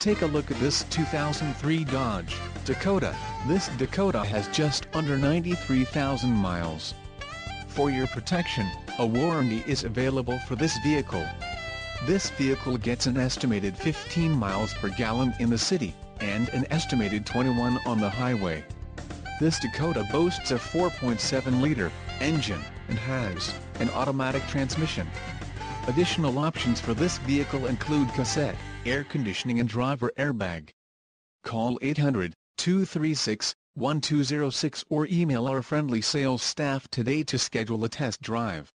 take a look at this 2003 Dodge Dakota. This Dakota has just under 93,000 miles. For your protection, a warranty is available for this vehicle. This vehicle gets an estimated 15 miles per gallon in the city, and an estimated 21 on the highway. This Dakota boasts a 4.7-liter engine, and has an automatic transmission. Additional options for this vehicle include cassette, air conditioning and driver airbag. Call 800-236-1206 or email our friendly sales staff today to schedule a test drive.